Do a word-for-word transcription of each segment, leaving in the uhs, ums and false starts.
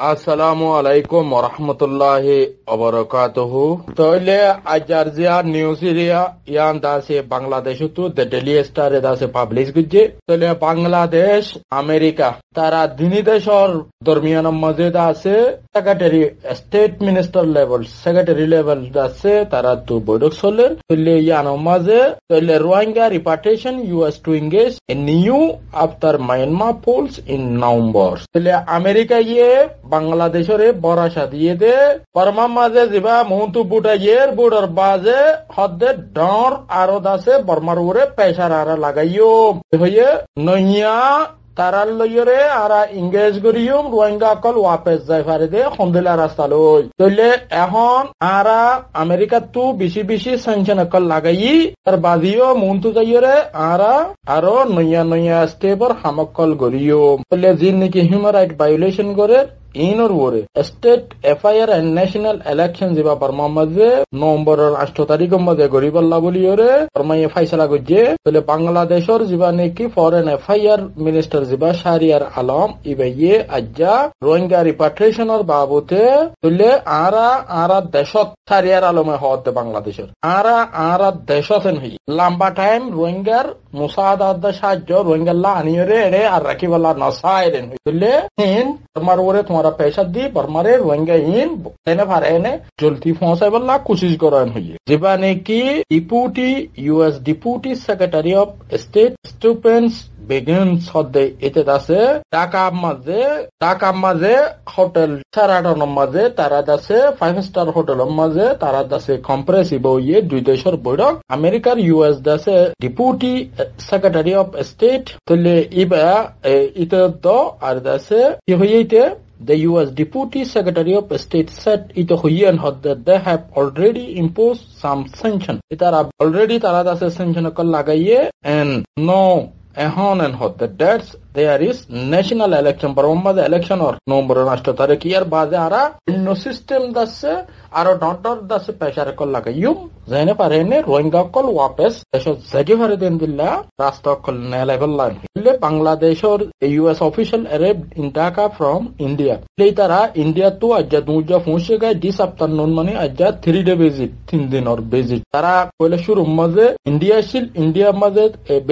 আসসালামু আলাইকুম ওরহমতুল্লাহি ওবারাকাতুহু। তাহলে আজার জিয়া নিউজ এরিয়া ইয়ান দাসে বাংলাদেশ তো দ্য ডেইলি স্টার দাসে পাবলিশ গুজে। তাহলে বাংলাদেশ আমেরিকা তারা দিনী দেশর দরমিয়ানের মাঝে আছে secretary state minister level secretary level আছে তারা তো বৈঠক চলেন। তাহলে ইয়ানোর মাঝে তাহলে Rohingya repatriation US to engage a new after Myanmar polls in November. তাহলে আমেরিকা ইয়ে বাংলাদেশের বরাসা দিয়ে দে বর্মার মাঝে যা মহন্তু বুটা ইয়ের বুড়ার বাজে হদ্দে ডর আরো দাসে বর্মার উপরে পেশার আরা লাগাইও হয়ে নইয়া তারার লইরে আরা ইংরেজ করিম রোহিঙ্গা কল ওয়াপেস যাই পারে দে সন্দিলা রাস্তা লই তৈলে এখন আরা আমেরিকার তু বেশি বেশি স্যাংশন কল লাগাই তার বাদিও মন্তু যাইরে আরা আরো নইয়া নইয়া স্টেপর হামকল করিও তৈলে যিনি নাকি হিউম্যান রাইট ভায়োলেশন করে ইনর ওরে state FIR and national election যা বর্মার মাঝে নভেম্বরের আষ্ট তারিখের মাঝে গরিবল্লা বলি ওরে বর্মাইয়ে ফাইসলা করছে। তাহলে বাংলাদেশের যা নাকি ফরেন এফআইআর মিনিস্টার যা শাহরিয়ার আলম ইবাইয়ে আজ্জা রোহিঙ্গা রিপাট্রিয়েশনের বাবদে তাহলে আরা আরা দেশত শাহরিয়ার আলমে হতে বাংলাদেশের আরা আরা দেশত হই লম্বা টাইম রোহিঙ্গার মুসাদাত সাহায্য রোহিঙ্গাল্লা আনিয়রে এড়ে আর রাখিবাল্লা নসাইরেন হইলে হিন বর্মার ওরে তোমার पैसा दी बर्मारे रोहिंग्या इन एने भार एने जल्दी पहुंचाई वाला कोशिश करान हुई जिबा ने की deputy US deputy secretary of state स्टुपेंस begins হদে এতে আছে ঢাকা মাঝে ঢাকা মাঝে হোটেল সারাটনের মাঝে তারা আছে ফাইভ স্টার হোটেলের মাঝে তারা আছে কম্প্রেসিভ ইয়ে দুই দেশের বৈঠক আমেরিকার ইউএস দাসে ডিপুটি সেক্রেটারি অফ স্টেট তলে ইবা ইতে দ আর দাসে কি হইতে The U S Deputy Secretary of State said it that they have already imposed some sanction. It are already tarada sanction kal lagaiye and no ehon and hot that that's there is national election baromma the election or November ashto tarik year baze ara no system dasse aro doctor dasse pressure kol lagayum jane parene rohingya kol wapes esho zaji hare den dilla rasta kol ne level line le bangladeshor a US official arrived in Dhaka from India leitara India to ajja duja phonse gaye this afternoon mane ajja three day visit তিন দিন or visit tara pole shuru maze India shil India maze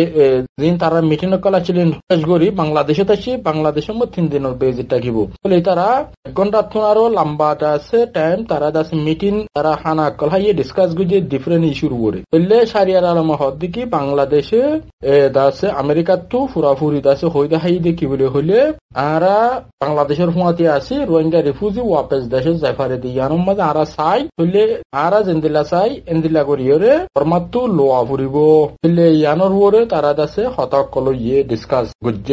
din tara meeting kol achilen gori বাংলাদেশে আসি বাংলাদেশের মধ্যে তিন দিনের বেজিট থাকিব বলে তারা এক ঘন্টা আরো লম্বাটা আছে টাইম তারা দাস মিটিং তারা হানা কল হাইয়ে ডিসকাস গুজে ডিফারেন্ট ইস্যুর উপরে বললে শারিয়ার আলম হদ্দি কি বাংলাদেশে দাসে আমেরিকা তো ফুরাফুরি দাসে হইতে হাই দেখি বলে হইলে আরা বাংলাদেশের হুয়াতে আসি রোহিঙ্গা রিফিউজি ওয়াপেস দেশে জাফারে দি ইয়ানোর মাঝে আরা চাই হইলে আরা জেন্দিলা চাই এন্দিলা করিয়রে ফরমাত্তু লোয়া ফুরিব হইলে ইয়ানোর উপরে তারা দাসে হতাক কল ইয়ে ডিসকাস গুজে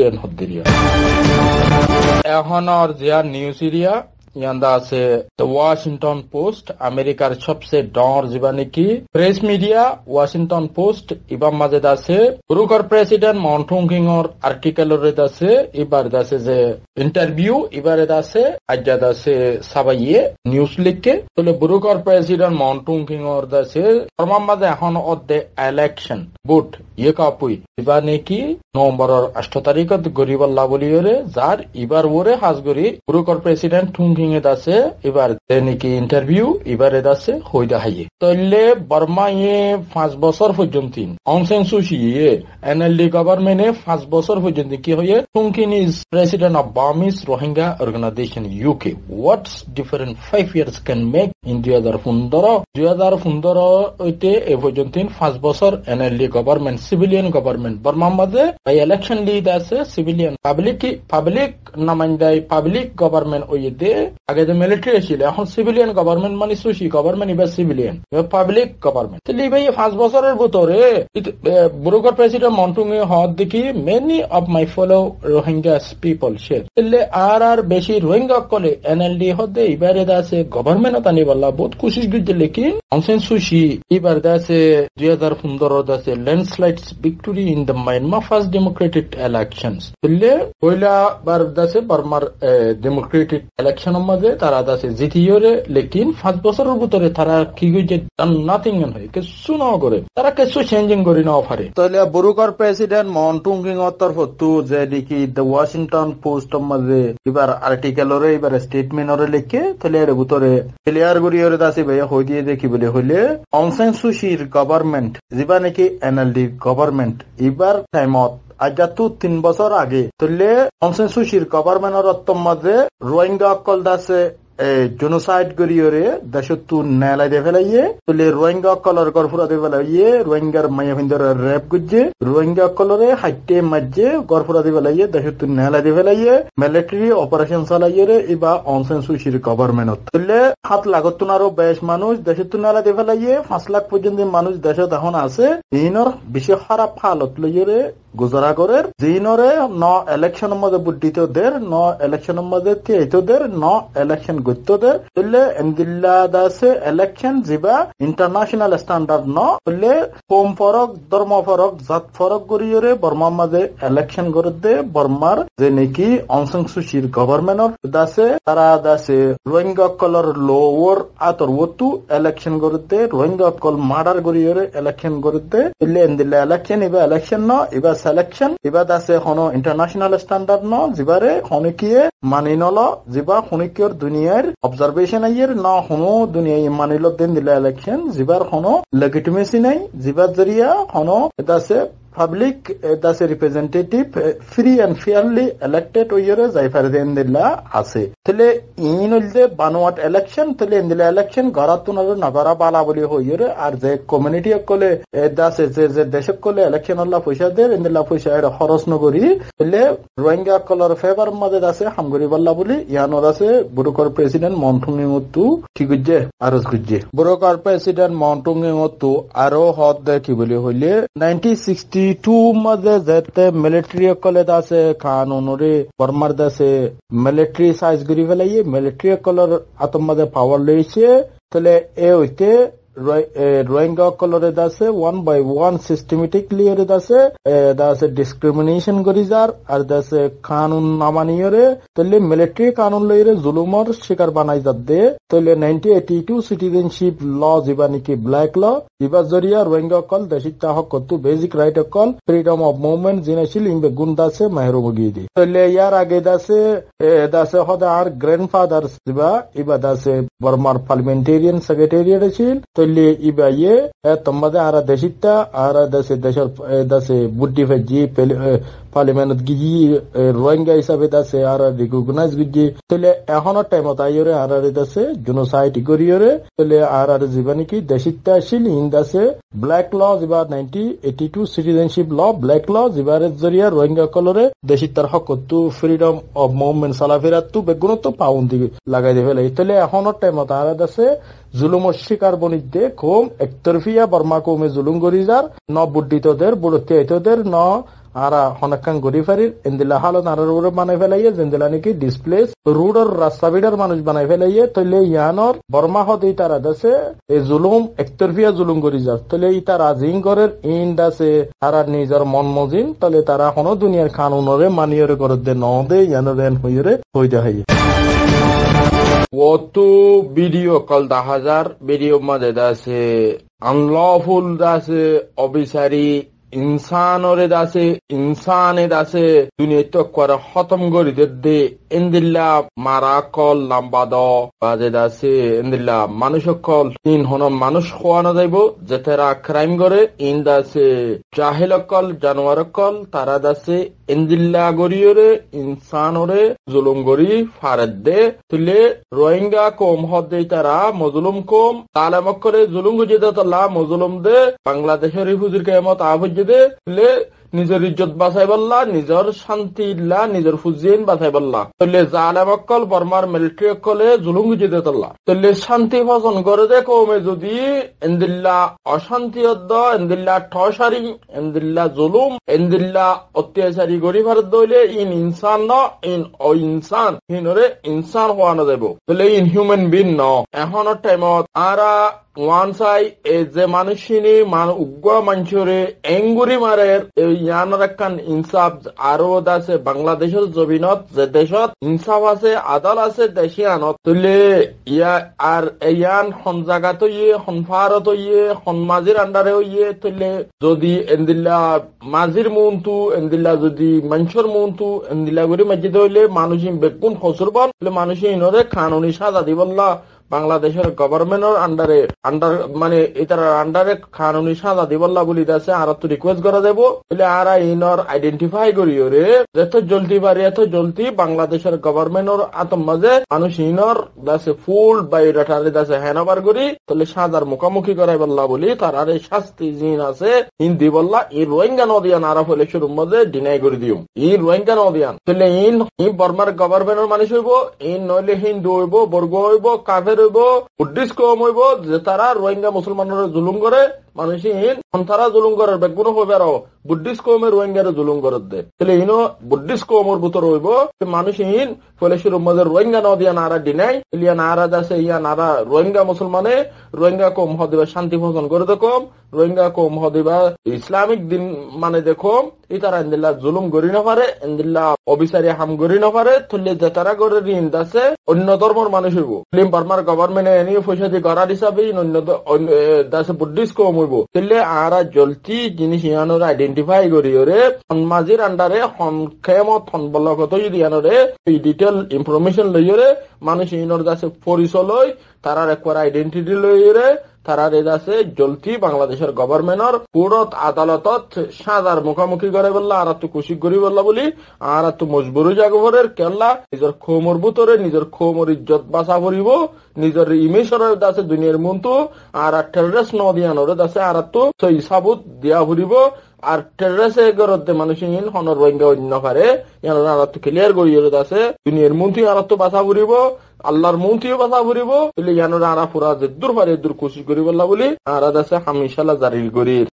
এখন আর জিয়া নিউজ এরিয়া ইয়ান্দা আছে দ্য ওয়াশিংটন পোস্ট আমেরিকার সবচেয়ে ডর যা নাকি প্রেস মিডিয়া ওয়াশিংটন পোস্ট এবার মাঝে আছে বুরুকর প্রেসিডেন্ট মন্টুং কিংর আর্টিকেলের আছে এবার আছে যে ইন্টারভিউ এবার আছে আজ্জাদ আছে সাবাইয়ে নিউজ লিখে তাহলে বুরুকর প্রেসিডেন্ট মন্টুং কিংর আছে ফরমার মাঝে এখন অদ্দে ইলেকশন ভোট ইয়ে কাপুই এবার নাকি নভেম্বরের আষ্ট তারিখত গরিবাল্লা বলিওরে যার এবার ওরে হাজগরি বুরুকর প্রেসিডেন্ট টুং আছে এবার নাকি ইন্টারভিউ এবারে আছে হইদা হাইয়ে তাহলে বর্মা ইয়ে পাঁচ বছর পর্যন্ত অং সান সু চি এনএলডি গভর্নমেন্টে পাঁচ বছর পর্যন্ত কি হয়ে Tun Khin is president of Burmese Rohingya organization UK what's different five years can make in দুই হাজার পনেরো দুই হাজার পনেরো হইতে এ পর্যন্ত পাঁচ বছর এনএলডি গভর্নমেন্ট সিভিলিয়ান গভর্নমেন্ট বর্মার মাঝে ইলেকশন লিড আছে সিভিলিয়ান পাবলিক পাবলিক নামাইন্দাই পাবলিক গভর্নমেন্ট ওই দে আগে যে মিলিটারি ছিল এখন সিভিলিয়ান গভর্নমেন্ট মানে সুশি গভর্নমেন্ট এবার সিভিলিয়ান এবার পাবলিক গভর্নমেন্ট তাহলে ভাই পাঁচ বছরের ভিতরে বুরুকর প্রেসিডেন্ট মন্টুং এ হওয়ার দেখি many of my follow Rohingya people share তাহলে আর আর বেশি রোহিঙ্গা কলে এনএলডি হতে এবারে আছে গভর্নমেন্ট তানি বললা বহুত কোশিশ করছে লেকিন অংসেন সুশি এবার আছে দুই হাজার পনেরো আছে landslides victory in the Myanmar first democratic elections তাহলে পয়লা বার আছে বর্মার ডেমোক্রেটিক ইলেকশন মাঝে তারা আছে জিতিওরে লেকিন পাঁচ বছরের ভিতরে তারা কি হয়েছে নাথিং হয় কিছু না করে তারা কিছু চেঞ্জিং করি না পারে তাহলে বুরুকার প্রেসিডেন্ট মন্টুং কিং অত্তর হতু যে দেখি দ্য ওয়াশিংটন পোস্ট মাঝে এবার আর্টিকেলরে এবার স্টেটমেন্টরে লিখে তাহলে এর ভিতরে ক্লিয়ার করিওরে দাসি ভাই হই দিয়ে দেখি বলে হইলে অং সান সু চির গভর্নমেন্ট যেবা নাকি এনএলডি গভর্নমেন্ট এবার টাইমত আজাতু তিন বছর আগে তাহলে অং সান সু চির গভর্নমেন্টর অত্তর মাঝে রোহিঙ্গা অকল দাসে জেনোসাইড করিওরে দেশতু নেলাই দে ফেলাইয়ে তুলে রোহিঙ্গা কলর গরফুরা দে ফেলাইয়ে রোহিঙ্গার মাইয়া ভিন্দর রেপ গুজে রোহিঙ্গা কলরে হাইটে মাঝে গরফুরা দে ফেলাইয়ে দেশতু নেলাই দে ফেলাইয়ে মিলিটারি অপারেশন চালাইয়ে রে ইবা অং সান সু চির গভর্নমেন্ট তুলে সাত লাখতুন আরো বেশ মানুষ দেশতু নেলাই দে ফেলাইয়ে পাঁচ লাখ পর্যন্ত মানুষ দেশত এখন আছে ইনর বিশেষ খারাপ হালত লইয়ে গুজরা করে জিনরে ন ইলেকশন মধ্যে বুদ্ধিতদের ন ইলেকশন মধ্যে তেইতদের ন ইলেকশন গুত্তদের তুলে এন্দিল্লা দাসে ইলেকশন যিবা ইন্টারন্যাশনাল স্ট্যান্ডার্ড ন তুলে কোম ফরক ধর্ম ফরক জাত ফরক করিয়ে বর্মার মাঝে ইলেকশন করে দে বর্মার যে নাকি অং সান সু চির গভর্নমেন্টর দাসে তারা দাসে রোহিঙ্গা কলর লোয়ার আতর ওতু ইলেকশন করে দে রোহিঙ্গা কল মার্ডার করিয়ে ইলেকশন করে দে তুলে এন্দিল্লা ইলেকশন এবার ইলেকশন ন এবার সিলেকশন এবার আছে হনো ইন্টারন্যাশনাল স্ট্যান্ডার্ড ন যিবারে হনিকিয়ে মানি নল যিবা হনিকিয়র দুনিয়ার অবজারভেশন আইয়ের ন হনো দুনিয়ায় মানিল দিন দিলা ইলেকশন যিবার হনো লেজিটিমেসি নাই যিবার জরিয়া হনো এটা আছে পাবলিক দাসে representative free and fairly elected ওইরে যাইফার দেন দিলা আছে তাহলে ইন হইলে বানোয়াট ইলেকশন তাহলে ইন্দিলা ইলেকশন গরাতুন আর নগরা বালা বলি হইরে আর যে কমিউনিটি কলে দাসে যে যে দেশ কলে ইলেকশন আল্লাহ পয়সা দেয় ইন্দিলা পয়সা এর খরচ নগরি তাহলে রোহিঙ্গা কলর ফেভার মধ্যে দাসে হামগরি বাল্লা বলি ইয়ানোর আছে বুরুকর প্রেসিডেন্ট মন্টুং মতু কি গুজে আরজ গুজে বুরুকর প্রেসিডেন্ট মন্টুং মতু আরো হদ দে কি বলি হইলে নাইনটিন সিক্সটি টু মাঝে যেতে মিলিটারি কলে দাসে কানুনরে বর্মার দাসে মিলিটারি সাইজ গরি ফেলাইয়ে মিলিটারি কলর আতম মাঝে পাওয়ার লইছে তাহলে এ হইতে রোহিঙ্গা কলরে দাসে ওয়ান বাই ওয়ান সিস্টেমেটিকলি এর দাসে দাসে ডিসক্রিমিনেশন করি যার আর দাসে কানুন না মানিয়রে তাহলে মিলিটারি কানুন লইরে জুলুমর শিকার বানাই যাত দে তাহলে nineteen eighty two citizenship law যিবা নাকি ব্ল্যাক ল ইবার জরিয়া রোহিঙ্গা কল দেশিক হক কতু বেসিক রাইট কল ফ্রিডম অফ মুভমেন্ট জিনাছিল ইমবে গুণ দাসে মেহরুবগি দি তাহলে ইয়ার আগে দাসে দাসে হদা আর গ্র্যান্ডফাদার যিবা ইবা দাসে বর্মার পার্লামেন্টেরিয়ান সেক্রেটারিয়েট ছিল তাহলে ইবা ইয়ে তোমাদের আর দেশিকটা আর দেশে দেশের দাসে বুদ্ধি ফেজি পার্লামেন্ট গিয়ে রোহিঙ্গা হিসাবে দাসে আর রিকগনাইজ গিয়ে তাহলে এখনো টাইমত আইরে আর আর দাসে জেনোসাইড করিয়রে তাহলে আর আর জীবনী কি দেশিকটা আসিল ইন দাসে ব্ল্যাক ল যিবা nineteen eighty two citizenship law black law যিবার জরিয়া রোহিঙ্গা কলরে দেশিকটার হক তো ফ্রিডম অফ মুভমেন্ট চলাফেরার তো বেগুনত পাউন দিকে লাগাই দিয়ে ফেলে তাহলে এখনো টাইমত আর দাসে জুলুমর শিকার বনিতে কম একতরফিয়া বর্মা কমে জুলুম করি যার ন বুদ্ধিতদের বুড়তিয়াইতদের ন আরা হনকান গরি ফারির ইন্দিলা হালো নারার উপরে বানাই ফেলাইয়ে জিন্দিলা নাকি ডিসপ্লেস রুডর রাস্তা বিডার মানুষ বানাই ফেলাইয়ে তৈলে ইয়ানর বর্মা হতে তারা দাসে এই জুলুম একতরফিয়া জুলুম করি যার তৈলে ই তারা জিং করের ইন দাসে তারা নিজের মন মজিন তলে তারা হন দুনিয়ার কানুনরে মানিয়রে করে দে ন দে ইয়ানর এন হইরে হইতে হয় ওতো ভিডিও কল দা হাজার ভিডিও মধ্যে দাসে আনলফুল দাসে অবিচারী ইনসানরে দাসে ইনসানে দাসে দুনিয়া তো করে খতম করি দে ইন্দিল্লা মারা কল লাম্বা দ বাজে দাসে ইন্দিল্লা মানুষ কল ইন হন মানুষ খোয়ানো যাইব যে তারা ক্রাইম করে ইন দাসে জাহেল কল জানোয়ার কল তারা দাসে ইন্দিল্লা গরিয়রে ইনসানরে জুলুম গরি ফারেদ দে তুলে রোহিঙ্গা কম হদ দে তারা মজলুম কম তালেম করে জুলুম গুজে দে তাল্লা মজলুম দে বাংলাদেশের রিফিউজির কেমত আবজ্জে দে তুলে নিজের ইজ্জত বাঁচাই বললা নিজের শান্তি ইল্লা নিজের ফুজিন বাঁচাই বললা তলে জালেম অকল বর্মার মিলিটারি অকলে জুলুম গুজে দে তাল্লা তলে শান্তি ভজন করে দে কমে যদি এন্দিল্লা অশান্তি অদ্দ এন্দিল্লা ঠসারি এন্দিল্লা জুলুম এন্দিল্লা অত্যাচারী গরি ভারত দইলে ইন ইনসান ন ইন অ ইনসান হিনরে ইনসান হওয়ানো যাব তলে ইন হিউম্যান বিন ন এখনো টাইমত আরা ওয়ান সাই এই যে মানুষিনী মান উগ্র মানুষরে এঙ্গুরি মারের এই ইয়ানোর একখান ইনসাফ আরো আছে বাংলাদেশের জমিনত যে দেশত ইনসাফ আছে আদাল আছে দেশে আনত তুলে ইয়া আর ইয়ান হন জায়গাত ইয়ে হন ফারত ইয়ে হন মাঝির আন্ডারে ইয়ে তুলে যদি এন্দিল্লা মাঝির মুন্তু এন্দিল্লা যদি মানুষের মুন্তু এন্দিল্লা করে মসজিদ হইলে মানুষ বেগুন খসুরবন মানুষ ইনরে কানুনি সাজা দিবল্লা বাংলাদেশের গভর্নমেন্টের আন্ডারে আন্ডার মানে এটার আন্ডারে কানুনি সাজা দিবল্লা বলি আছে আর তো রিকোয়েস্ট করা দেব বলে আর ইনর আইডেন্টিফাই করি রে যত জলদি পারি এত জলদি বাংলাদেশের গভর্নমেন্টের আতম মাঝে মানুষ ইনর দাসে ফুল বায়োডাটারে দাসে হ্যানোভার করি তাহলে সাজার মুখোমুখি করাই বললা বলি তার আরে শাস্তি জিন আছে হিন্দি বললা এই রোহিঙ্গা নদিয়ান আর ফলে শুরুর মধ্যে ডিনাই করে দিও এই রোহিঙ্গা নদিয়ান তাহলে ইন ই বর্মার গভর্নমেন্টের মানুষ হইব ইন নইলে হিন্দু হইব বর্গ হইব কাফের বুদ্ধিস্ট কম হইব যে তারা রোহিঙ্গা মুসলমানের জুলুম করে মানুষহীন তারা জুলুম করার বেগুন হইবে আরো বুদ্ধিস্ট কমের রোহিঙ্গার জুলুম করার দে তাহলে ইনো বুদ্ধিস্ট কমর ভিতর হইব মানুষহীন ফলে শুরু মধ্যে রোহিঙ্গা নদিয়া নারা ডিনাই ইলিয়া নারা আছে ইয়া নারা রোহিঙ্গা মুসলমানে রোহিঙ্গা কম হদিবা শান্তি ভোজন করে দেখম রোহিঙ্গা কম হদিবা ইসলামিক দিন মানে দেখম ই তারা ইন্দিল্লা জুলুম করি না পারে ইন্দিল্লা অবিচারি হাম করি না পারে তুললে যে তারা করে ঋণ আছে অন্য ধর্মের মানুষ হইব ফিল্ম বার্মার গভর্নমেন্টে এনে পয়সা দিয়ে করার হিসাবে অন্য দাসে বুদ্ধিস্ট কম হইব তাহলে আরা জলদি জিনিস ইয়ানোর আইডেন্টিফাই করি ওরে মাঝির আন্ডারে হন খেমত হন বলকত যদি ইয়ানোরে এই ডিটেল ইনফরমেশন লইরে মানুষ ইনোর দাসে পরিচয় তারার একবার আইডেন্টিটি লইরে তারা রেজ আছে জলদি বাংলাদেশের গভর্নমেন্টর কোর্ট আদালতত সাজার মুখোমুখি করে বললা আর তো খুশি করি বললা বলি আর তো মজবুরি জাগরের কেল্লা নিজের খোমর ভিতরে নিজের খোমর ইজ্জত বাঁচা করিব নিজের ইমেশ্বরের দাসে দুনিয়ার মন্তু আর টেররিস্ট নদিয়ানোর দাসে আর তো সেই সাবুত দিয়া ফুরিব আর টেররিস্ট এগরতে মানুষ ইন হন রোহিঙ্গা অন্য পারে ইয়ানোর আর তো ক্লিয়ার করিয়ে আছে দুনিয়ার মন্ত্রী আর তো বাঁচা ফুরিব আল্লাহর মন্ত্রীও বাঁচা ফুরিব বলে ইয়ানোর আরা পুরা যে দূর পারে দূর কোশিশ করি বললা বলি আর আছে হামিশালা জারি করি।